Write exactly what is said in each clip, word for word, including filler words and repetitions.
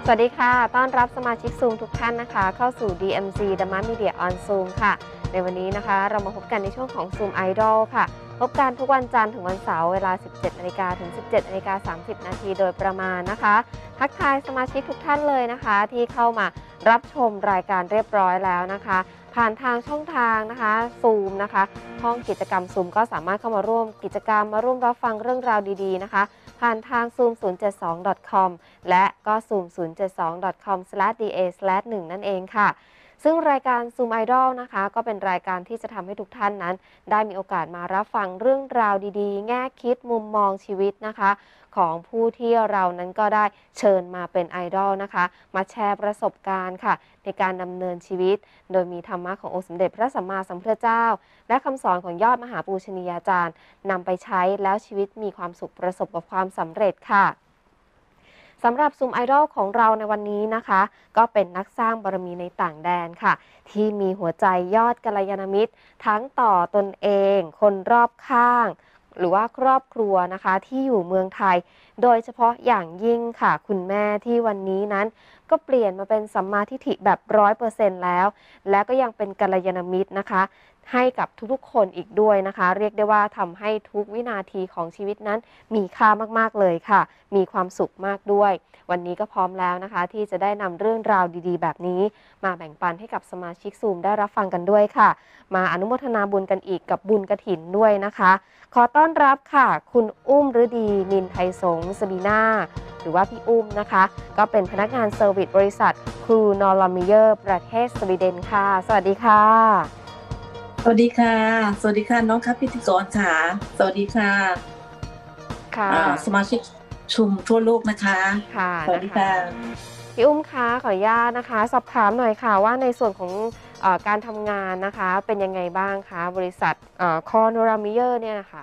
สวัสดีค่ะต้อนรับสมาชิก Zoom ทุกท่านนะคะเข้าสู่ ดี เอ็ม ซี Dhamma Media on Zoom ค่ะในวันนี้นะคะเรามาพบกันในช่วงของ Zoom Idol ค่ะพบกันทุกวันจันทร์ถึงวันเสาร์เวลา สิบเจ็ดนาฬิกา ถึง สิบเจ็ดนาฬิกาสามสิบนาทีโดยประมาณนะคะทักทายสมาชิกทุกท่านเลยนะคะที่เข้ามารับชมรายการเรียบร้อยแล้วนะคะผ่านทางช่องทางนะคะ Zoom นะคะห้องกิจกรรม Zoom ก็สามารถเข้ามาร่วมกิจกรรมมาร่วมรับฟังเรื่องราวดีๆนะคะผ่านทาง ซูม ศูนย์ เจ็ด สอง ดอท คอม และก็ ซูม ศูนย์ เจ็ด สอง ดอท คอม สแลช ดี เอ สแลช หนึ่ง นั่นเองค่ะซึ่งรายการ Zoom Idol นะคะก็เป็นรายการที่จะทำให้ทุกท่านนั้นได้มีโอกาสมารับฟังเรื่องราวดีๆแง่คิดมุมมองชีวิตนะคะของผู้ที่เรานั้นก็ได้เชิญมาเป็นไอดอลนะคะมาแชร์ประสบการณ์ค่ะในการดำเนินชีวิตโดยมีธรรมะขององค์สมเด็จพระสัมมาสัมพุทธเจ้าและคำสอนของยอดมหาปูชนียาจารย์นำไปใช้แล้วชีวิตมีความสุขประสบกับความสำเร็จค่ะสำหรับ Zoom Idol ของเราในวันนี้นะคะก็เป็นนักสร้างบารมีในต่างแดนค่ะที่มีหัวใจยอดกัลยาณมิตรทั้งต่อตนเองคนรอบข้างหรือว่าครอบครัวนะคะที่อยู่เมืองไทยโดยเฉพาะอย่างยิ่งค่ะคุณแม่ที่วันนี้นั้นก็เปลี่ยนมาเป็นสัมมาทิฏฐิแบบ ร้อยเปอร์เซ็นต์ แล้วและก็ยังเป็นกัลยาณมิตรนะคะให้กับทุกๆคนอีกด้วยนะคะเรียกได้ว่าทำให้ทุกวินาทีของชีวิตนั้นมีค่ามากๆเลยค่ะมีความสุขมากด้วยวันนี้ก็พร้อมแล้วนะคะที่จะได้นำเรื่องราวดีๆแบบนี้มาแบ่งปันให้กับสมาชิก Zoom ได้รับฟังกันด้วยค่ะมาอนุโมทนาบุญกันอีกกับบุญกฐินด้วยนะคะขอต้อนรับค่ะคุณอุ้มฤดีนินไทยสงฆ์สบีนาหรือว่าพี่อุ้มนะคะก็เป็นพนักงานเซอร์วิสบริษัทครูนอร์ลามิเยอร์ประเทศสวีเดนค่ะสวัสดีค่ะสวัสดีค่ะสวัสดีค่ะน้องครับพิธีกรค่ะสวัสดีค่ะค่ะสมาชิกชุมทั่วโลกนะคะค่ะสวัสดีค่ะพี่อุ้มคะขออนุญาตนะคะสอบถามหน่อยค่ะว่าในส่วนของเอ่อการทำงานนะคะเป็นยังไงบ้างคะบริษัทเอ่อคอนอรามิเยอร์เนี่ยนะคะ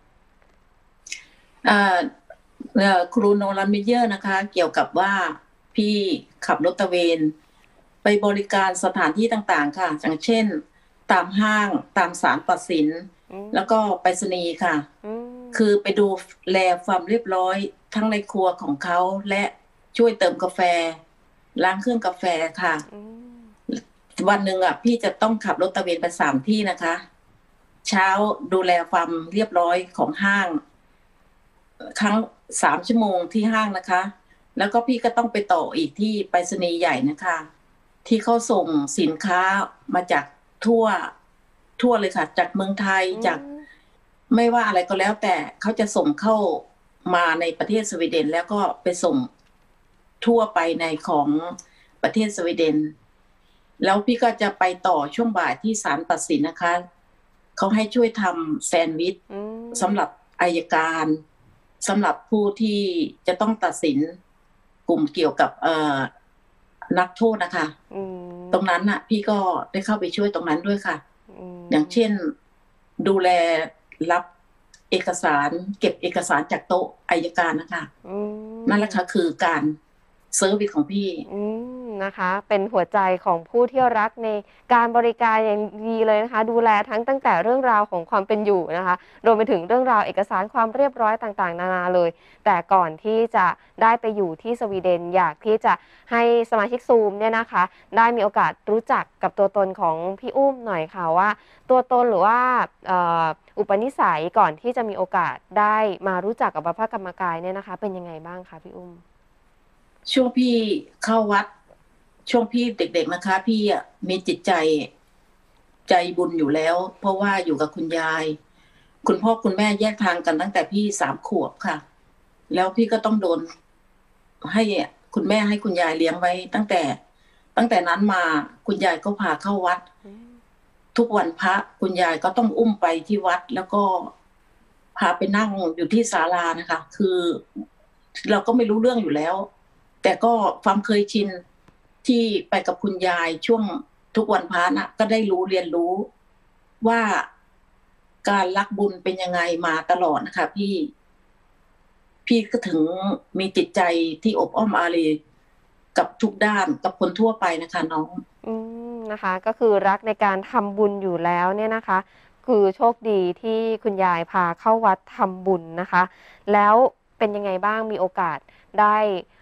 อ่าเอ่อครูโนรันมิเยอร์นะคะเกี่ยวกับว่าพี่ขับรถตระเวนไปบริการสถานที่ต่างๆค่ะอย่างเช่นตามห้างตามศาลตัดสินแล้วก็ไปรษณีย์ค่ะคือไปดูแลความเรียบร้อยทั้งในครัวของเขาและช่วยเติมกาแฟล้างเครื่องกาแฟค่ะวันหนึ่งอ่ะพี่จะต้องขับรถตระเวนไปสามที่นะคะเช้าดูแลความเรียบร้อยของห้างครั้งสามชั่วโมงที่ห้างนะคะแล้วก็พี่ก็ต้องไปต่ออีกที่ไปรษณีย์ใหญ่นะคะที่เขาส่งสินค้ามาจากทั่วทั่วเลยค่ะจากเมืองไทยจากไม่ว่าอะไรก็แล้วแต่เขาจะส่งเข้ามาในประเทศสวีเดนแล้วก็ไปส่งทั่วไปในของประเทศสวีเดนแล้วพี่ก็จะไปต่อช่วงบ่ายที่ศาลตัดสินนะคะเขาให้ช่วยทำแซนด์วิชสำหรับอัยการสำหรับผู้ที่จะต้องตัดสินกลุ่มเกี่ยวกับเอ่อนักโทษนะคะตรงนั้นน่ะพี่ก็ได้เข้าไปช่วยตรงนั้นด้วยค่ะอย่างเช่นดูแลรับเอกสารเก็บเอกสารจากโต๊ะอัยการนะคะนั่นแหละค่ะคือการเซอร์วิสของพี่นะคะเป็นหัวใจของผู้ที่รักในการบริการอย่างดีเลยนะคะดูแลทั้งตั้งแต่เรื่องราวของความเป็นอยู่นะคะรวมไปถึงเรื่องราวเอกสารความเรียบร้อยต่างๆนานาเลยแต่ก่อนที่จะได้ไปอยู่ที่สวีเดนอยากที่จะให้สมาชิก Zoom เนี่ยนะคะได้มีโอกาสรู้จักกับตัวตนของพี่อุ้มหน่อยค่ะว่าตัวตนหรือว่าอุปนิสัยก่อนที่จะมีโอกาสได้มารู้จักกับพระกรรมกายเนี่ยนะคะเป็นยังไงบ้างคะพี่อุ้มช่วงพี่เข้าวัดช่วงพี่เด็กๆนะคะพี่อ่ะมีจิตใจใจบุญอยู่แล้วเพราะว่าอยู่กับคุณยายคุณพ่อคุณแม่แยกทางกันตั้งแต่พี่สามขวบค่ะแล้วพี่ก็ต้องโดนให้คุณแม่ให้คุณยายเลี้ยงไว้ตั้งแต่ตั้งแต่นั้นมาคุณยายก็พาเข้าวัดทุกวันพระคุณยายก็ต้องอุ้มไปที่วัดแล้วก็พาไปนั่งอยู่ที่ศาลานะคะคือเราก็ไม่รู้เรื่องอยู่แล้วแต่ก็ความเคยชินที่ไปกับคุณยายช่วงทุกวันพระนะก็ได้รู้เรียนรู้ว่าการรักบุญเป็นยังไงมาตลอดนะคะพี่พี่ก็ถึงมีจิตใจที่อบอ้อมอารีกับทุกด้านกับคนทั่วไปนะคะน้องอืมนะคะก็คือรักในการทำบุญอยู่แล้วเนี่ยนะคะคือโชคดีที่คุณยายพาเข้าวัดทำบุญนะคะแล้วเป็นยังไงบ้างมีโอกาสได้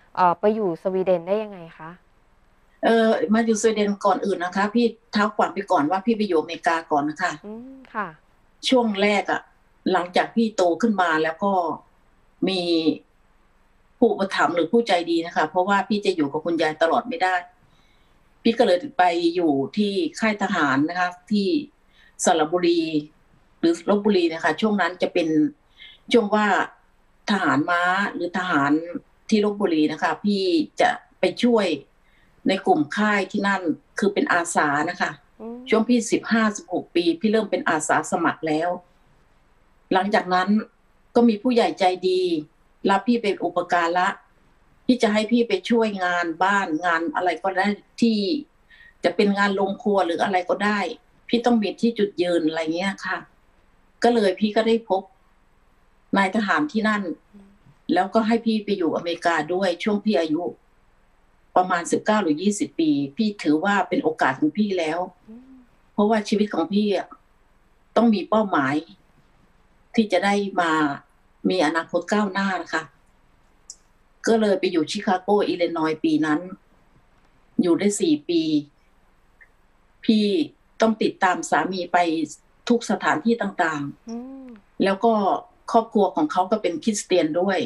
เอ่อไปอยู่สวีเดนได้ยังไงคะเออมาอยู่สวีเดนก่อนอื่นนะคะพี่เท้าความไปก่อนว่าพี่ไปอยู่อเมริกาก่อนนะคะอืมค่ะช่วงแรกอะหลังจากพี่โตขึ้นมาแล้วก็มีผู้อุปถัมภ์หรือผู้ใจดีนะคะเพราะว่าพี่จะอยู่กับคุณยายตลอดไม่ได้พี่ก็เลยไปอยู่ที่ค่ายทหารนะคะที่สระบุรีหรือลพบุรีนะคะช่วงนั้นจะเป็นช่วงว่าทหารม้าหรือทหารที่ลพบุรีนะคะพี่จะไปช่วยในกลุ่มค่ายที่นั่นคือเป็นอาสานะคะอืมช่วงพี่สิบห้าสิบหกปีพี่เริ่มเป็นอาสาสมัครแล้วหลังจากนั้นก็มีผู้ใหญ่ใจดีรับพี่เป็นอุปการะที่จะให้พี่ไปช่วยงานบ้านงานอะไรก็ได้ที่จะเป็นงานโรงครัวหรืออะไรก็ได้พี่ต้องมีที่จุดยืนอะไรเงี้ยค่ะก็เลยพี่ก็ได้พบนายทหารที่นั่นแล้วก็ให้พี่ไปอยู่อเมริกาด้วยช่วงพี่อายุประมาณสิบเก้าหรือยี่สิบปีพี่ถือว่าเป็นโอกาสของพี่แล้วอืมเพราะว่าชีวิตของพี่อะต้องมีเป้าหมายที่จะได้มามีอนาคตก้าวหน้านะคะก็เลยไปอยู่ชิคาโกอิลลินอยส์ปีนั้นอยู่ได้สี่ปีพี่ต้องติดตามสามีไปทุกสถานที่ต่างอืมๆแล้วก็ครอบครัวของเขาก็เป็นคริสเตียนด้วย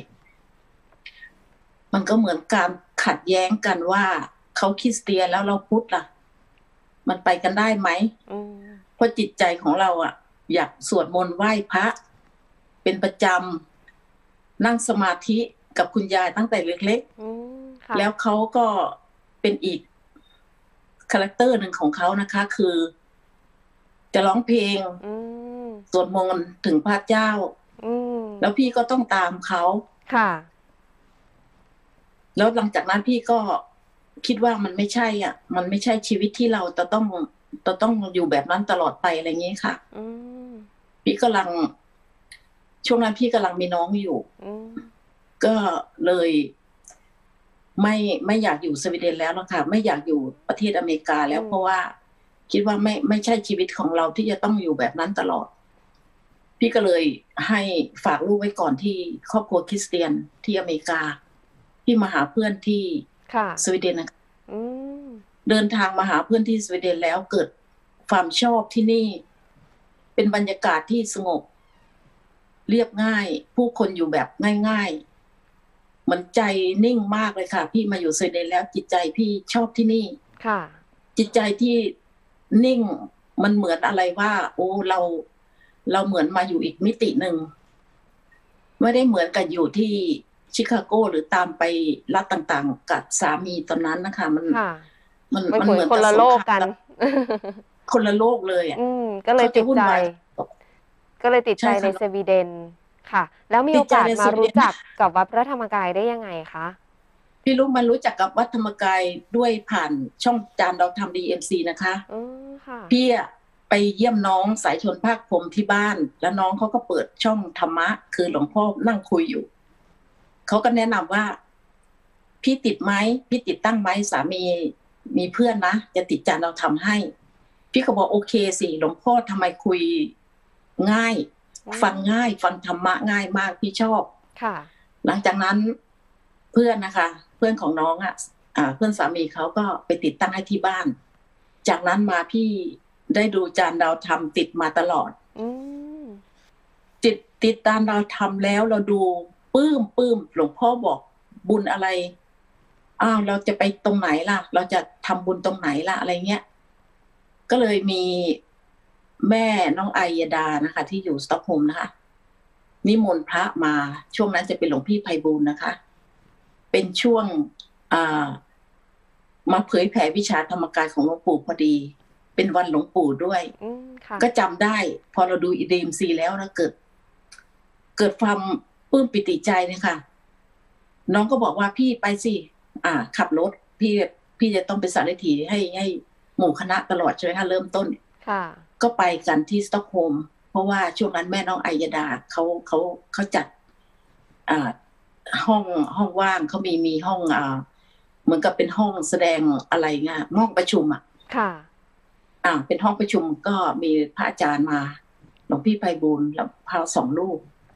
มันก็เหมือนการขัดแย้งกันว่าเขาคริสเตียนแล้วเราพุทธล่ะมันไปกันได้ไหมอืมเพราะจิตใจของเราอ่ะอยากสวดมนต์ไหว้พระเป็นประจำนั่งสมาธิกับคุณยายตั้งแต่เล็กอืมๆค่ะแล้วเขาก็เป็นอีกคาแรคเตอร์หนึ่งของเขานะคะคือจะร้องเพลงอืมสวดมนต์ถึงพระเจ้าอืมแล้วพี่ก็ต้องตามเขาค่ะแล้วหลังจากนั้นพี่ก็คิดว่ามันไม่ใช่อ่ะมันไม่ใช่ชีวิตที่เราจะต้องจะต้องอยู่แบบนั้นตลอดไปอะไรอย่างนี้ค่ะอืมพี่กำลังช่วงนั้นพี่กำลังมีน้องอยู่อืมก็เลยไม่ไม่อยากอยู่สวีเดนแล้วนะคะไม่อยากอยู่ประเทศอเมริกาอืแล้วเพมราะว่าคิดว่าไม่ไม่ใช่ชีวิตของเราที่จะต้องอยู่แบบนั้นตลอดพี่ก็เลยให้ฝากลูกไว้ก่อนที่ครอบครัวคริสเตียนที่อเมริกาพี่มาหาเพื่อนที่ค่ะสวีเดนนะคะอืมเดินทางมาหาเพื่อนที่สวีเดนแล้วเกิดความชอบที่นี่เป็นบรรยากาศที่สงบเรียบง่ายผู้คนอยู่แบบง่ายๆเหมือนใจนิ่งมากเลยค่ะพี่มาอยู่สวีเดนแล้วจิตใจพี่ชอบที่นี่ค่ะจิตใจที่นิ่งมันเหมือนอะไรว่าโอ้เราเราเหมือนมาอยู่อีกมิติหนึ่งไม่ได้เหมือนกับอยู่ที่ชิคาโกหรือตามไปรัฐต่างๆกับสามีตอนนั้นนะคะมันค่ะมันมันมันเหมือนเหมือนคนละกับสงครามโลกกันคนละโลกเลยอ่ะอืมก็เลยเขาจะติดใจวุ่นวายก็เลยติดใจใช่ค่ะในสวีเดนค่ะ แล้วมีโอกาสติดใจในสมารู้วีเดนจักกับวัดพระธรรมกายได้ยังไงคะพี่รู้มันรู้จักกับวัดธรรมกายด้วยผ่านช่องจานเราทำดีเอ็มซีนะคะอืมค่ะพี่อะไปเยี่ยมน้องสายชนภาคพรหมที่บ้านแล้วน้องเขาก็เปิดช่องธรรมะคือหลวงพ่อนั่งคุยอยู่เขาก็แนะนำว่าพี่ติดไหมพี่ติดตั้งไหมสามีมีเพื่อนนะจะติดจานเราทำให้พี่ก็บอกโอเคสิหลวงพ่อทำไมคุยง่ายอืฟังมง่ายฟังธรรมะง่ายมากพี่ชอบค่ะหลังจากนั้นเพื่อนนะคะเพื่อนของน้องอ่ะอ่าเพื่อนสามีเขาก็ไปติดตั้งให้ที่บ้านจากนั้นมาพี่ได้ดูจานดาวธรรมติดมาตลอดอืมติดติดตามดาวธรรมแล้วเราดูปลื้มปลื้มหลวงพ่อบอกบุญอะไรอ้าวเราจะไปตรงไหนล่ะเราจะทำบุญตรงไหนล่ะอะไรเงี้ยก็เลยมีแม่น้องไอยดานะคะที่อยู่สต็อกโฮล์มนะคะนิมนต์พระมาช่วงนั้นจะเป็นหลวงพี่ไพบูลย์นะคะเป็นช่วงอ่ามาเผยแผ่วิชาธรรมกายของหลวงปู่พอดีเป็นวันหลวงปู่ด้วยอืมค่ะก็จำได้พอเราดูอีดีมซีแล้วนะเกิด เกิดความปลื้มปิติใจเนี่ยค่ะน้องก็บอกว่าพี่ไปสิอ่าขับรถพี่พี่จะต้องไปสารถีให้ให้หมู่คณะตลอดใช่ไหมคะเริ่มต้นค่ะก็ไปกันที่สต็อกโฮล์มเพราะว่าช่วงนั้นแม่น้องไอยดาเขาเขาเขาจัดอ่าห้องห้องว่างเขามีมีห้องอ่าเหมือนกับเป็นห้องแสดงอะไรเงี้ยห้องประชุมอ่ะค่ะอ่าเป็นห้องประชุมก็มีพระอาจารย์มาหลวงพี่ไพบูลย์แล้วพาสองลูก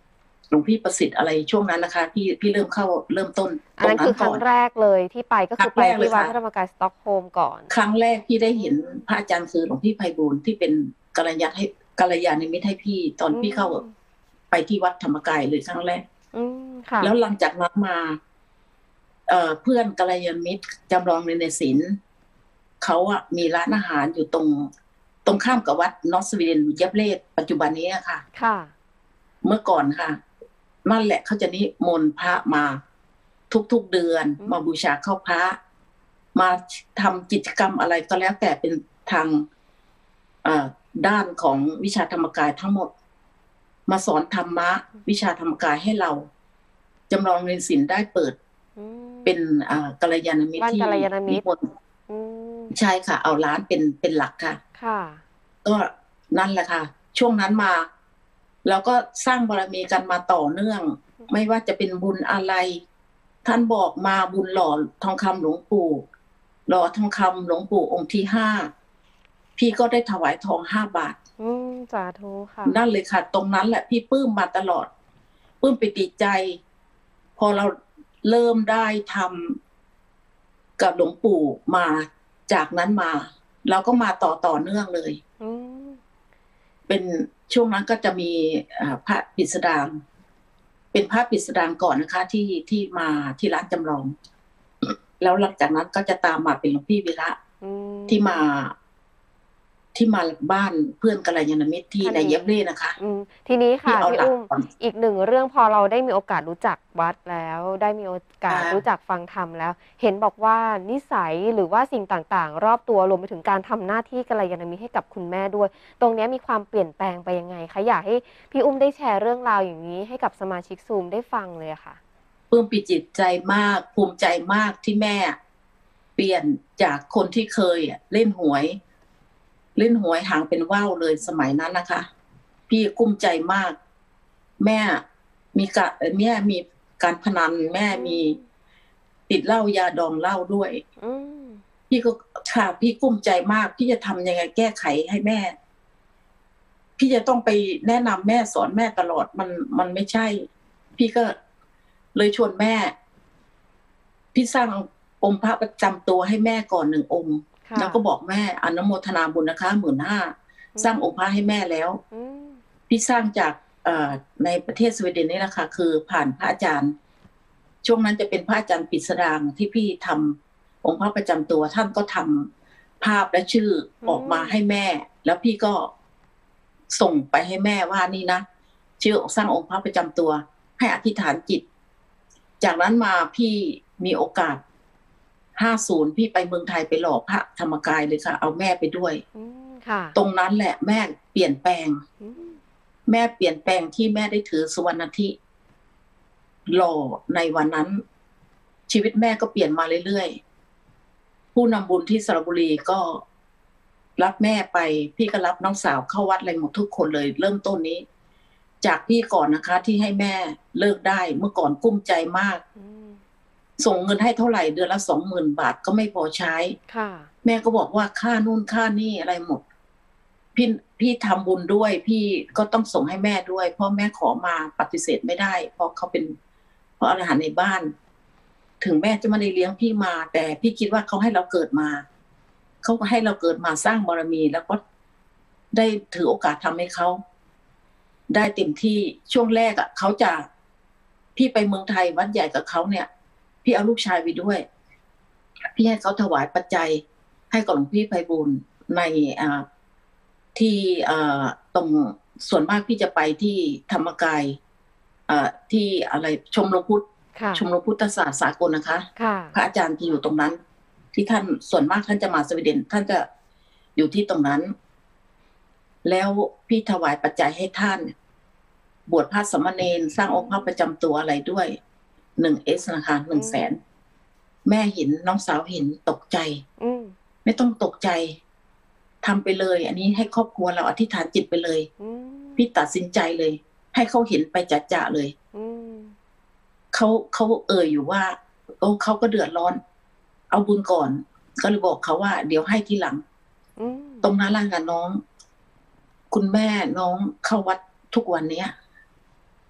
หลวงพี่ประสิทธิ์อะไรช่วงนั้นนะคะพี่พี่เริ่มเข้าเริ่มต้นอันนั้นคือครั้งแรกเลยที่ไปก็คือไปที่วัดพระธรรมกายสต็อกโฮล์มก่อนครั้งแรกพี่ได้เห็นพระอาจารย์คือหลวงพี่ไพบูลย์ที่เป็นกัลยาณให้กัลยาณมิตรให้พี่ตอนพี่เข้าไปที่วัดธรรมกายเลยครั้งแรกแล้วหลังจากนั้นมาเอ่อเพื่อนกัลยาณมิตรจำลองในศิลป์เขาอะมีร้านอาหารอยู่ตรงตรงข้ามกับวัดนอร์สวีเดนเย็บเลดปัจจุบันนี้ค่ะค่ะเมื่อก่อนค่ะนั่นแหละเขาจะนิมนต์พระมาทุกๆเดือนมาบูชาเข้าพระมาทำกิจกรรมอะไรก็แล้วแต่เป็นทางด้านของวิชาธรรมกายทั้งหมดมาสอนธรรมะวิชาธรรมกายให้เราจำลองเรียนศิลป์ได้เปิดเป็นกัลยาณมิตรที่นิมนต์ใช่ค่ะเอาร้านเป็นเป็นหลักค่ะค่ะก็นั่นแหละค่ะช่วงนั้นมาเราก็สร้างบารมีกันมาต่อเนื่องไม่ว่าจะเป็นบุญอะไรท่านบอกมาบุญหล่อทองคำหลวงปู่หล่อทองคำหลวงปู่องค์ที่ห้าพี่ก็ได้ถวายทองห้าบาทอืมสาธุค่ะนั่นเลยค่ะตรงนั้นแหละพี่ปลื้มมาตลอดปลื้มปิติใจพอเราเริ่มได้ทำกับหลวงปู่มาจากนั้นมาเราก็มาต่อต่อเนื่องเลยเป็นช่วงนั้นก็จะมีพระปิสดางเป็นพระปิสดางก่อนนะคะที่ที่มาที่ร้านจำลองแล้วหลังจากนั้นก็จะตามมาเป็นหลวงพี่วิระที่มาที่มาบ้านเพื่อนกัลยาณมิตรที่ในเย็บเล่นะคะทีนี้ค่ะพี่อุ้มอีกหนึ่งเรื่องพอเราได้มีโอกาสรู้จักวัดแล้วได้มีโอกาสรู้จักฟังธรรมแล้วเห็นบอกว่านิสัยหรือว่าสิ่งต่างๆรอบตัวรวมไปถึงการทำหน้าที่กัลยาณมิตรให้กับคุณแม่ด้วยตรงนี้มีความเปลี่ยนแปลงไปยังไงคะอยากให้พี่อุ้มได้แชร์เรื่องราวอย่างนี้ให้กับสมาชิกซูมได้ฟังเลยค่ะปลื้มปิติใจมากภูมิใจมากที่แม่เปลี่ยนจากคนที่เคยเล่นหวยเล่นหวยหางเป็นว่าวเลยสมัยนั้นนะคะพี่กุ้มใจมากแม่มีการแม่มีการพนันแม่มีติดเหล้ายาดองเหล้าด้วยพี่ก็ค่ะพี่กุ้มใจมากพี่จะทำยังไงแก้ไขให้แม่พี่จะต้องไปแนะนำแม่สอนแม่ตลอดมันมันไม่ใช่พี่ก็เลยชวนแม่พี่สร้างองค์พระประจำตัวให้แม่ก่อนหนึ่งองค์แล้วก็บอกแม่อนุโมทนาบุญนะคะหมื่นห้าสร้างองค์พระให้แม่แล้วพี่สร้างจากในประเทศสวีเดนนี่แหละค่ะคือผ่านพระอาจารย์ช่วงนั้นจะเป็นพระอาจารย์ปิสดางที่พี่ทำองค์พระประจำตัวท่านก็ทำภาพและชื่อออกมาให้แม่แล้วพี่ก็ส่งไปให้แม่ว่านี่นะชื่อสร้างองค์พระประจำตัวให้อธิษฐานจิตจากนั้นมาพี่มีโอกาสห้าสิบพี่ไปเมืองไทยไปหล่อพระธรรมกายเลยค่ะเอาแม่ไปด้วยตรงนั้นแหละแม่เปลี่ยนแปลงแม่เปลี่ยนแปลงที่แม่ได้ถือสุวรรณทิหล่อในวันนั้นชีวิตแม่ก็เปลี่ยนมาเรื่อยๆผู้นำบุญที่สระบุรีก็รับแม่ไปพี่ก็รับน้องสาวเข้าวัดอะไรหมดทุกคนเลยเริ่มต้นนี้จากพี่ก่อนนะคะที่ให้แม่เลิกได้เมื่อก่อนกุ้มใจมากส่งเงินให้เท่าไหร่เดือนละสองหมื่นบาทก็ไม่พอใช้แม่ก็บอกว่าค่านู่นค่านี่อะไรหมดพี่พี่ทำบุญด้วยพี่ก็ต้องส่งให้แม่ด้วยเพราะแม่ขอมาปฏิเสธไม่ได้เพราะเขาเป็นเพราะอรหันต์ในบ้านถึงแม่จะไม่ได้เลี้ยงพี่มาแต่พี่คิดว่าเขาให้เราเกิดมาเขาก็ให้เราเกิดมาสร้างบารมีแล้วก็ได้ถือโอกาสทำให้เขาได้เต็มที่ช่วงแรกอ่ะเขาจะพี่ไปเมืองไทยวัดใหญ่กับเขาเนี่ยพี่เอาลูกชายไปด้วยพี่ให้เขาถวายปัจจัยให้กับหลวงพี่ไพบูลย์ในอ่าที่อ่าตรงส่วนมากพี่จะไปที่ธรรมกายอ่าที่อะไรชมรมพุทธชมรมพุทธศาสตร์สากลนะคะพระอาจารย์ที่อยู่ตรงนั้นที่ท่านส่วนมากท่านจะมาสวีเดนท่านจะอยู่ที่ตรงนั้นแล้วพี่ถวายปัจจัยให้ท่านบวชพระสมณเณรสร้างองค์พระประจำตัวอะไรด้วยหนึ่งเอสนะคะหนึ่งแสนแม่เห็นน้องสาวเห็นตกใจไม่ต้องตกใจทำไปเลยอันนี้ให้ครอบครัวเราอธิษฐานจิตไปเลยพี่ตัดสินใจเลยให้เขาเห็นไปจัดๆเลยเขาเขาเอ่ยอยู่ว่าโอ้เขาก็เดือดร้อนเอาบุญก่อนก็เลยบอกเขาว่าเดี๋ยวให้ทีหลังตรงนั้นล่ะค่ะน้องคุณแม่น้องเข้าวัดทุกวันเนี้ย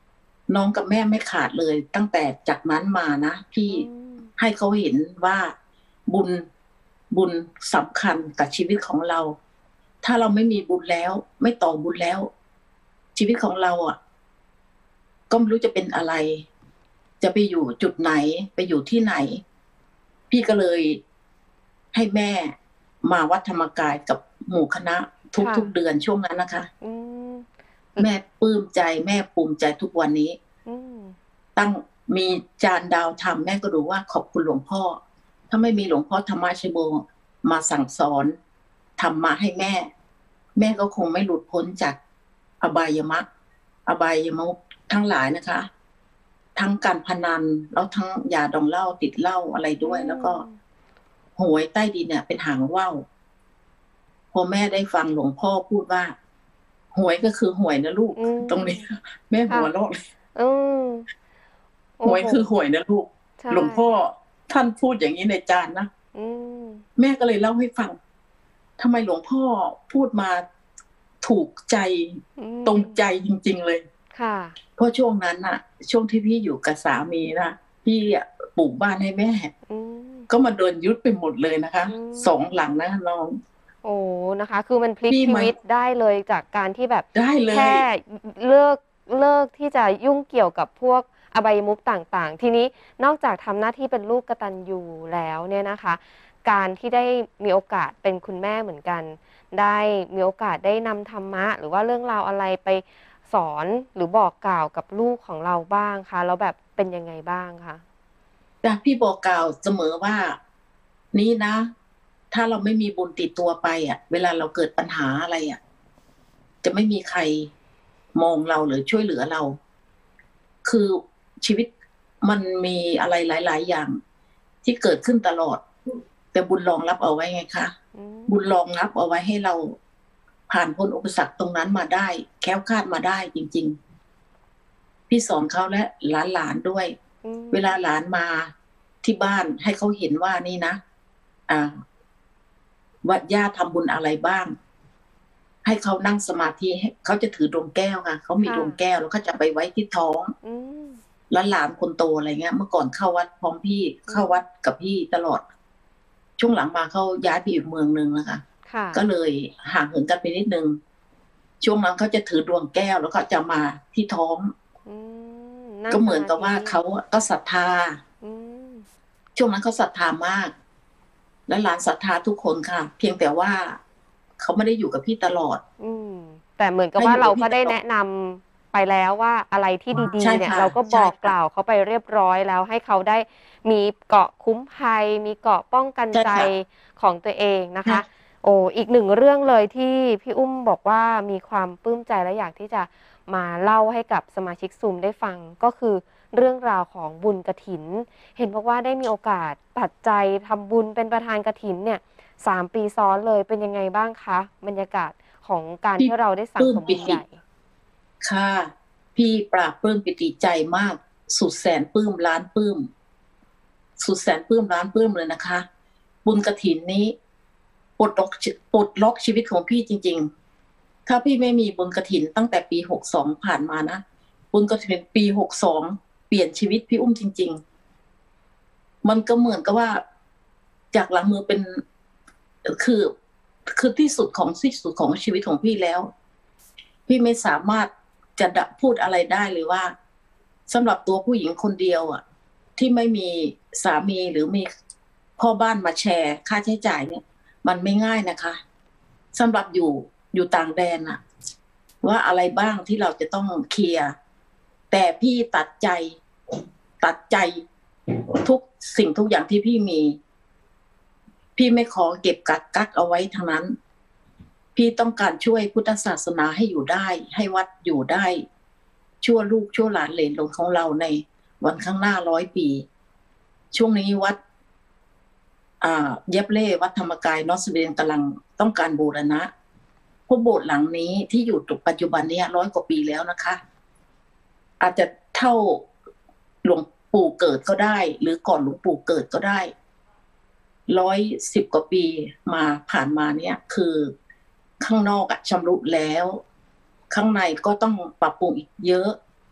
น้องกับแม่ไม่ขาดเลย ตั้งแต่จากนั้นมานะพี่ให้เขาเห็นว่าบุญบุญสำคัญกับชีวิตของเรา ถ้าเราไม่มีบุญแล้ว ไม่ต่อบุญแล้ว ชีวิตของเราอ่ะก็ไม่รู้จะเป็นอะไร จะไปอยู่จุดไหนไปอยู่ที่ไหน พี่ก็เลยให้แม่มาวัดธรรมกายกับหมู่คณะทุกๆเดือนช่วงนั้นนะคะแม่ปลื้มใจแม่ภูมิใจทุกวันนี้ตั้งมีจานดาวธรรมแม่ก็รู้ว่าขอบคุณหลวงพ่อถ้าไม่มีหลวงพ่อธรรมชโบมาสั่งสอนธรรมะให้แม่ แม่ก็คงไม่หลุดพ้นจากอบายมรรคอบายมุขทั้งหลายนะคะทั้งการพนันแล้วทั้งยาดองเหล้าติดเหล้าอะไรด้วยแล้วก็หวยใต้ดินเนี่ยเป็นหางว่าวพอแม่ได้ฟังหลวงพ่อพูดว่าหวยก็คือหวยนะลูกตรงนี้แม่หัวเราะเลยหวยคือหวยนะลูกหลวงพ่อท่านพูดอย่างนี้ในจานนะแม่ก็เลยเล่าให้ฟังทำไมหลวงพ่อพูดมาถูกใจตรงใจจริงๆเลยค่ะเพราะช่วงนั้นน่ะช่วงที่พี่อยู่กับสามีนะพี่ปลูกบ้านให้แม่ก็มาโดนยึดไปหมดเลยนะคะสองหลังนะน้องโอ้นะคะคือมันพลิกชีวิตได้เลยจากการที่แบบแค่เลิกเลิกที่จะยุ่งเกี่ยวกับพวกอบายมุขต่างๆทีนี้นอกจากทำหน้าที่เป็นลูกกตัญญูแล้วเนี่ยนะคะการที่ได้มีโอกาสเป็นคุณแม่เหมือนกันได้มีโอกาสได้นำธรรมะหรือว่าเรื่องราวอะไรไปสอนหรือบอกกล่าวกับลูกของเราบ้างคะแล้วแบบเป็นยังไงบ้างคะจ้ะพี่บอกกล่าวเสมอว่านี่นะถ้าเราไม่มีบุญติดตัวไปอ่ะเวลาเราเกิดปัญหาอะไรอ่ะจะไม่มีใครมองเราหรือช่วยเหลือเราคือชีวิตมันมีอะไรหลายๆอย่างที่เกิดขึ้นตลอดแต่บุญรองรับเอาไว้ไงคะบุญรองรับเอาไว้ให้เราผ่านพ้นอุปสรรคตรงนั้นมาได้แคล้วคลาดมาได้จริงๆพี่สอนเขาและหลานๆด้วยเวลาหลานมาที่บ้านให้เขาเห็นว่านี่นะอ่าว่าย่าทำบุญอะไรบ้างให้เขานั่งสมาธิเขาจะถือดวงแก้วค่ะเขามีดวงแก้วแล้วก็จะไปไว้ที่ท้องแล้วหลานคนโตอะไรเงี้ยเมื่อก่อนเข้าวัดพร้อมพี่เข้าวัดกับพี่ตลอดช่วงหลังมาเขาย้ายไปอีกเมืองนึงนะคะก็เลยห่างเหินกันไปนิดนึงช่วงนั้นเขาจะถือดวงแก้วแล้วก็จะมาที่ท้องก็เหมือนกับว่าเขาก็ศรัทธาช่วงนั้นเขาศรัทธามากและหลานศรัทธาทุกคนค่ะเพียงแต่ว่าเขาไม่ได้อยู่กับพี่ตลอดอืแต่เหมือนกับว่าเราก็ได้แนะนำไปแล้วว่าอะไรที่ดีๆเนี่ยเราก็บอกกล่าวเขาไปเรียบร้อยแล้วให้เขาได้มีเกาะคุ้มภัยมีเกาะป้องกันใจของตัวเองนะคะโอ้อีกหนึ่งเรื่องเลยที่พี่อุ้มบอกว่ามีความปลื้มใจและอยากที่จะมาเล่าให้กับสมาชิกซูมได้ฟังก็คือเรื่องราวของบุญกฐินเห็นบอกว่าได้มีโอกาสตัดใจทำบุญเป็นประธานกฐินเนี่ยสามปีซ้อนเลยเป็นยังไงบ้างคะบรรยากาศของการที่เราได้สั่งสมบุญใหญ่ค่ะพี่ปราบปลื้มปิติใจมากสุดแสนปลื้มล้านปลื้มสุดแสนปลื้มล้านปลื้มเลยนะคะบุญกฐินนี้ปลดล็อกปลดล็อกชีวิตของพี่จริงๆถ้าพี่ไม่มีบุญกฐินตั้งแต่ปีหกสองผ่านมานะบุญกฐินปีหกสองเปลี่ยนชีวิตพี่อุ้มจริงๆมันก็เหมือนกับว่าจากหลังมือเป็นคือคือที่สุดของที่สุดของชีวิตของพี่แล้วพี่ไม่สามารถจะพูดอะไรได้เลยว่าสำหรับตัวผู้หญิงคนเดียวอ่ะที่ไม่มีสามีหรือมีพ่อบ้านมาแชร์ค่าใช้จ่ายเนี่ยมันไม่ง่ายนะคะสำหรับอยู่อยู่ต่างแดนอะว่าอะไรบ้างที่เราจะต้องเคลียร์แต่พี่ตัดใจตัดใจทุกสิ่งทุกอย่างที่พี่มีพี่ไม่ขอเก็บกักกักเอาไว้ทั้งนั้นพี่ต้องการช่วยพุทธศาสนาให้อยู่ได้ให้วัดอยู่ได้ชั่วลูกชั่วหลานเหลนหลงของเราในวันข้างหน้าร้อยปีช่วงนี้วัดอ่าเย็บเล่วัดธรรมกายนอสเวียนกำลังต้องการบูรณะเพราะโบสถ์หลังนี้ที่อยู่ปัจจุบันนี้ร้อยกว่าปีแล้วนะคะอาจจะเท่าหลวงปู่เกิดก็ได้หรือก่อนหลวงปู่เกิดก็ได้ร้อยสิบกว่าปีมาผ่านมาเนี่ยคือข้างนอกอะชำรุดแล้วข้างในก็ต้องปรับปรุงอีกเยอะ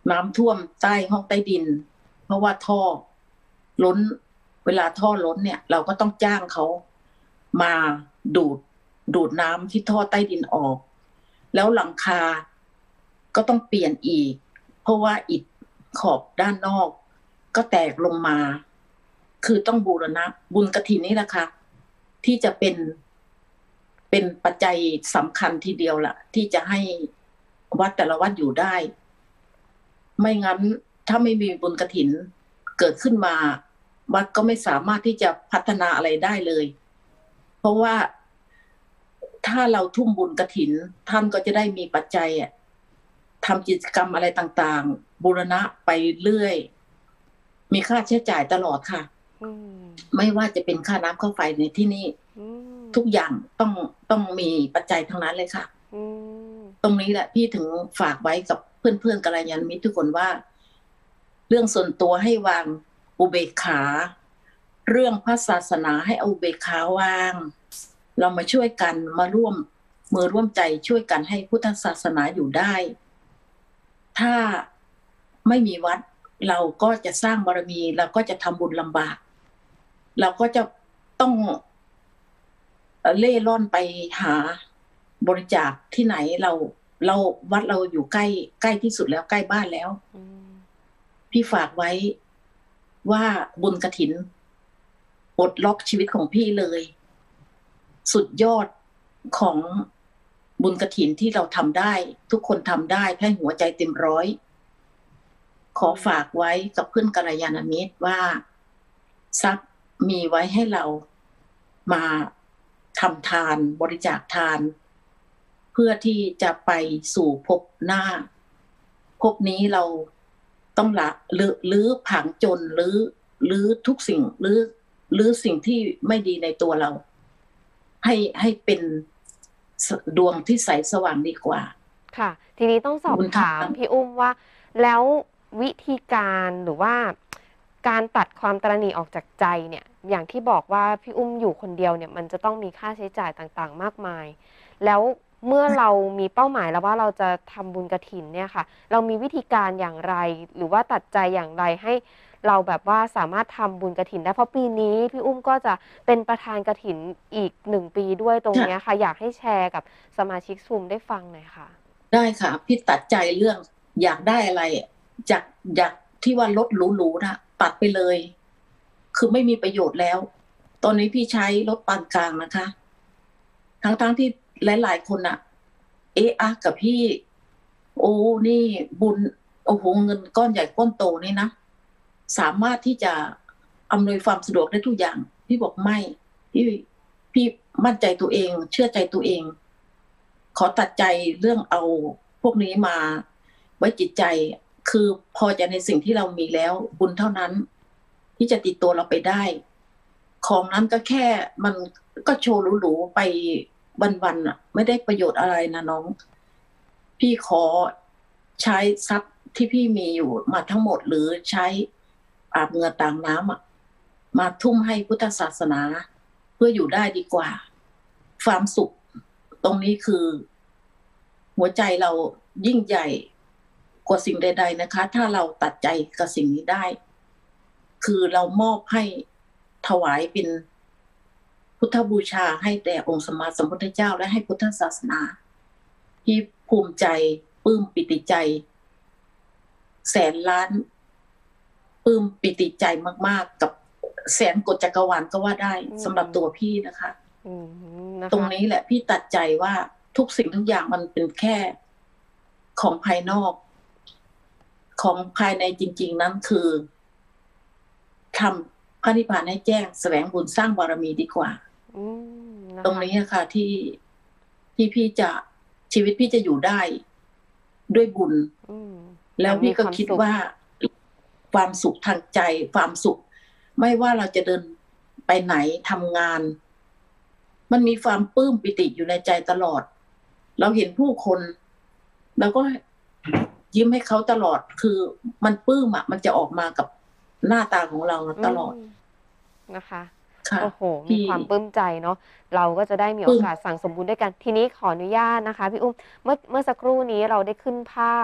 น้ำท่วมใต้ห้องใต้ดิน เพราะว่าท่อล้นเวลาท่อล้นเนี่ย เราก็ต้องจ้างเขามาดูดดูดน้ำที่ท่อใต้ดินออก แล้วหลังคาก็ต้องเปลี่ยนอีก เพราะว่าอิฐขอบด้านนอกก็แตกลงมา คือต้องบูรณะบุญกฐินนี่แหละค่ะที่จะเป็นเป็นปัจจัยสำคัญทีเดียวล่ะที่จะให้วัดแต่ละวัดอยู่ได้ ไม่งั้นถ้าไม่มีบุญกฐินเกิดขึ้นมาวัดก็ไม่สามารถที่จะพัฒนาอะไรได้เลย เพราะว่าถ้าเราทุ่มบุญกฐินท่านก็จะได้มีปัจจัยทำกิจกรรมอะไรต่างๆบูรณะไปเรื่อยมีค่าใช้จ่ายตลอดค่ะไม่ว่าจะเป็นค่าน้ำค่าไฟในที่นี่ทุกอย่างต้องต้องมีปัจจัยทั้งนั้นเลยค่ะตรงนี้แหละพี่ถึงฝากไว้กับเพื่อนๆกัลยาณมิตรทุกคนว่าเรื่องส่วนตัวให้วางอุเบกขาเรื่องพระศาสนาให้เอาอุเบกขาวางเรามาช่วยกันมาร่วมมือร่วมใจช่วยกันให้พุทธศาสนาอยู่ได้ถ้าไม่มีวัดเราก็จะสร้างบารมีเราก็จะทำบุญลำบากเราก็จะต้องเล่ร่อนไปหาบริจาคที่ไหนเราเราวัดเราอยู่ใกล้ใกล้ที่สุดแล้วใกล้บ้านแล้วพี่ฝากไว้ว่าบุญกฐินปลดล็อกชีวิตของพี่เลยสุดยอดของบุญกฐินที่เราทำได้ทุกคนทำได้ถ้าหัวใจเต็มร้อยขอฝากไว้กับเพื่อนกัลยาณมิตรว่าทรัพย์มีไว้ให้เรามาทำทานบริจาคทานเพื่อที่จะไปสู่ภพหน้าภพนี้เราต้องละหรือหรือผังจนหรือหรือทุกสิ่งหรือหรือสิ่งที่ไม่ดีในตัวเราให้ให้เป็นดวงที่ใสสว่างดีกว่าค่ะทีนี้ต้องสอบถามพี่อุ้มว่าแล้ววิธีการหรือว่าการตัดความตระหนี่ออกจากใจเนี่ยอย่างที่บอกว่าพี่อุ้มอยู่คนเดียวเนี่ยมันจะต้องมีค่าใช้จ่ายต่างๆมากมายแล้วเมื่อเรามีเป้าหมายแล้วว่าเราจะทำบุญกฐินเนี่ยค่ะเรามีวิธีการอย่างไรหรือว่าตัดใจอย่างไรให้เราแบบว่าสามารถทำบุญกฐินได้เพราะปีนี้พี่อุ้มก็จะเป็นประธานกฐินอีกหนึ่งปีด้วยตรงนี้ค่ะอยากให้แชร์กับสมาชิกซูมได้ฟังหน่อยค่ะได้ค่ะพี่ตัดใจเรื่องอยากได้อะไรจากอยากที่ว่ารถหรูๆนะตัดไปเลยคือไม่มีประโยชน์แล้วตอนนี้พี่ใช้รถปานกลางนะคะทั้งๆ ท, ที่หลายๆคนอะเอะอะกับพี่โอ้นี่บุญโอ้โหเงินก้อนใหญ่ก้อนโตนี่นะสามารถที่จะอำนวยความสะดวกได้ทุกอย่างพี่บอกไม่พี่พี่มั่นใจตัวเองเชื่อใจตัวเองขอตัดใจเรื่องเอาพวกนี้มาไว้จิตใจคือพอจะในสิ่งที่เรามีแล้วบุญเท่านั้นที่จะติดตัวเราไปได้ของนั้นก็แค่มันก็โชว์หรูๆไปวันๆอ่ะไม่ได้ประโยชน์อะไรนะน้องพี่ขอใช้ทรัพย์ที่พี่มีอยู่มาทั้งหมดหรือใช้อาบเหงื่อต่างน้ำอ่ะมาทุ่มให้พุทธศาสนาเพื่ออยู่ได้ดีกว่าความสุขตรงนี้คือหัวใจเรายิ่งใหญ่กว่าสิ่งใดๆนะคะถ้าเราตัดใจกับสิ่งนี้ได้คือเรามอบให้ถวายเป็นพุทธบูชาให้แด่องค์สมมาสัมพุทธเจ้าและให้พุทธศาสนาที่ภูมิใจปลื้มปิติใจแสนล้านปลื้มปิติใจมากๆกับแสนกฎจักรวาลก็ว่าได้สำหรับตัวพี่นะคะตรงนี้แหละพี่ตัดใจว่าทุกสิ่งทุกอย่างมันเป็นแค่ของภายนอกของภายในจริงๆนั้นคือทำพระนิพพานให้แจ้งแสวงบุญสร้างบารมีดีกว่าตรงนี้ค่ะที่ที่พี่จะชีวิตพี่จะอยู่ได้ด้วยบุญแล้วพี่ก็คิดว่าความสุขทางใจความสุขไม่ว่าเราจะเดินไปไหนทำงานมันมีความปลื้มปิติอยู่ในใจตลอดเราเห็นผู้คนเราก็ยิ้มให้เขาตลอดคือมันปลื้มอ่ะมันจะออกมากับหน้าตาของเราตลอดนะคะโอ้โหมีความปลื้มใจเนาะเราก็จะได้มีโอกาสสั่งสมบุญด้วยกันทีนี้ขออนุญาตนะคะพี่อุ้มเมื่อเมื่อสักครู่นี้เราได้ขึ้นภาพ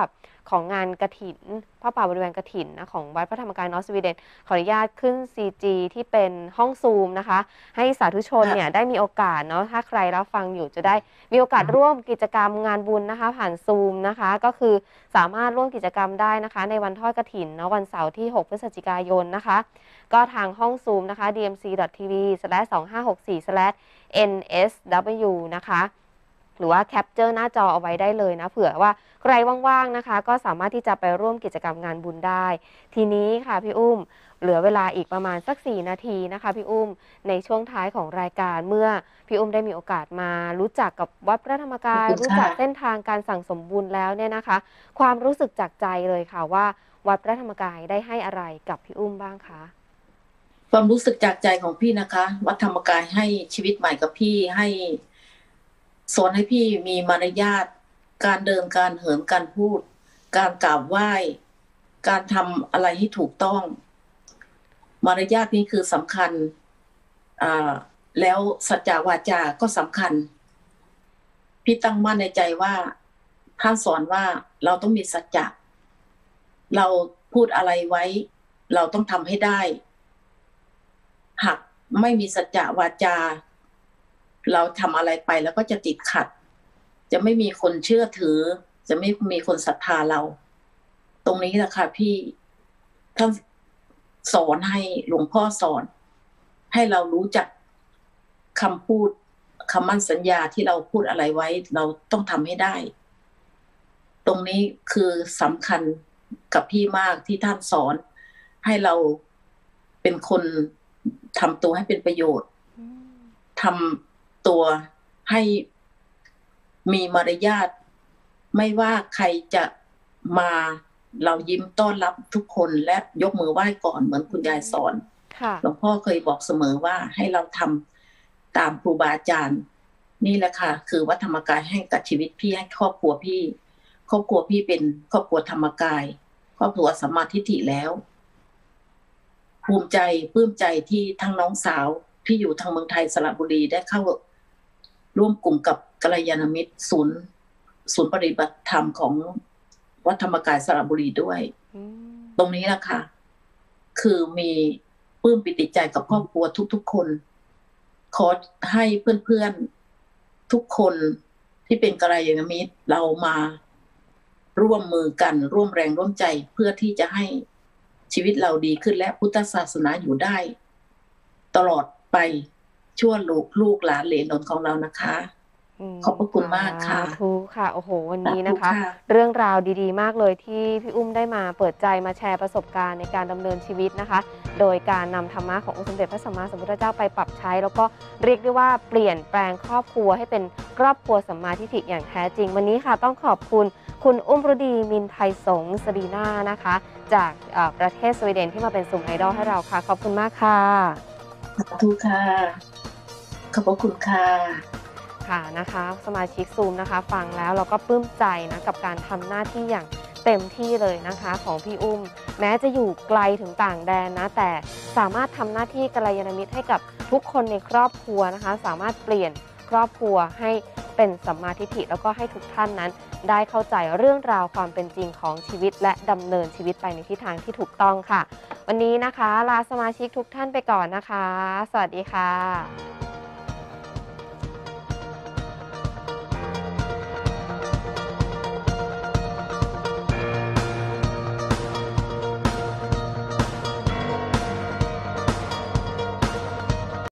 ของงานกฐินผ้าป่าบริเวณกฐินนะของวัดพระธรรมกายนอร์ทสวีเดนขออนุญาตขึ้น ซี จี ที่เป็นห้องซูมนะคะให้สาธุชนเนี่ยได้มีโอกาสเนาะถ้าใครรับฟังอยู่จะได้มีโอกาสร่วมกิจกรรมงานบุญนะคะผ่านซูมนะคะก็คือสามารถร่วมกิจกรรมได้นะคะในวันทอดกฐินเนาะวันเสาร์ที่หกพฤศจิกายนนะคะก็ทางห้องซูมนะคะ ดี เอ็ม ซี ดอท ที วี สแลช สองห้าหกสี่ สแลช เอ็น เอส ดับเบิลยู นะคะหรือว่าแคปเจอร์หน้าจอเอาไว้ได้เลยนะเผื่อว่าใครว่างๆนะคะก็สามารถที่จะไปร่วมกิจกรรมงานบุญได้ทีนี้ค่ะพี่อุ้มเหลือเวลาอีกประมาณสักสี่นาทีนะคะพี่อุ้มในช่วงท้ายของรายการเมื่อพี่อุ้มได้มีโอกาสมารู้จักกับวัดพระธรรมกายรู้จักเส้นทางการสั่งสมบุญแล้วเนี่ยนะคะความรู้สึกจากใจเลยค่ะว่าวัดพระธรรมกายได้ให้อะไรกับพี่อุ้มบ้างคะความรู้สึกจากใจของพี่นะคะวัดธรรมกายให้ชีวิตใหม่กับพี่ให้สอนให้พี่มีมารยาทการเดินการเหินการพูดการกราบไหว้การทำอะไรให้ถูกต้องมารยาทนี้คือสำคัญอ่าแล้วสัจจาวาจาก็สำคัญพี่ตั้งมั่นในใจว่าท่านสอนว่าเราต้องมีสัจจะเราพูดอะไรไว้เราต้องทำให้ได้หากไม่มีสัจจะวาจาเราทำอะไรไปแล้วก็จะติดขัดจะไม่มีคนเชื่อถือจะไม่มีคนศรัทธาเราตรงนี้แหละค่ะพี่ท่านสอนให้หลวงพ่อสอนให้เรารู้จักคำพูดคำมั่นสัญญาที่เราพูดอะไรไว้เราต้องทำให้ได้ตรงนี้คือสำคัญกับพี่มากที่ท่านสอนให้เราเป็นคนทำตัวให้เป็นประโยชน์ทำตัวให้มีมารยาทไม่ว่าใครจะมาเรายิ้มต้อนรับทุกคนและยกมือไหว้ก่อนเหมือนคุณยายสอนหลวงพ่อเคยบอกเสมอว่าให้เราทำตามครูบาอาจารย์นี่แหละค่ะคือวัดธรรมกายให้กับชีวิตพี่ให้ครอบครัวพี่ครอบครัวพี่เป็นครอบครัวธรรมกายครอบครัวสัมมาทิฏฐิแล้วภูมิใจปลื้มใจที่ทั้งน้องสาวที่อยู่ทางเมืองไทยสระบุรีได้เข้าร่วมกลุ่มกับกัลยาณมิตรศูนย์ศูนย์ปฏิบัติธรรมของวัดธรรมกายสระบุรีด้วยตรงนี้แหละค่ะคือมีปลื้มปิติใจกับครอบครัวทุกๆคนขอให้เพื่อนๆทุกคนที่เป็นกัลยาณมิตรเรามาร่วมมือกันร่วมแรงร่วมใจเพื่อที่จะให้ชีวิตเราดีขึ้นและพุทธศาสนาอยู่ได้ตลอดไปชั่วลูกลูกหลานเหลนหลนของเรานะคะขอบพระคุณมากค่ะทุกค่ะโอ้โหวันนี้นะคะเรื่องราวดีๆมากเลยที่พี่อุ้มได้มาเปิดใจมาแชร์ประสบการณ์ในการดำเนินชีวิตนะคะโดยการนำธรรมะขององค์สมเด็จพระสัมมาสัมพุทธเจ้าไปปรับใช้แล้วก็เรียกได้ว่าเปลี่ยนแปลงครอบครัวให้เป็นครอบครัวสัมมาทิฏฐิอย่างแท้จริงวันนี้ค่ะต้องขอบคุณคุณอุ้มฤดีมินไทยสงฆ์สรีนานะคะจากประเทศสวีเดนที่มาเป็นซูมไอดอลให้เราค่ะขอบคุณมากค่ะขอบคุณค่ะขอบคุณค่ะค่ะนะคะสมาชิกซูมนะคะฟังแล้วเราก็ปลื้มใจนะกับการทำหน้าที่อย่างเต็มที่เลยนะคะของพี่อุ้มแม้จะอยู่ไกลถึงต่างแดนนะแต่สามารถทำหน้าที่กัลยาณมิตรให้กับทุกคนในครอบครัวนะคะสามารถเปลี่ยนครอบครัวให้เป็นสัมมาทิฏฐิแล้วก็ให้ทุกท่านนั้นได้เข้าใจเรื่องราวความเป็นจริงของชีวิตและดำเนินชีวิตไปในทิศทางที่ถูกต้องค่ะวันนี้นะคะลาสมาชิกทุกท่านไปก่อนนะคะสวัสดีค่ะ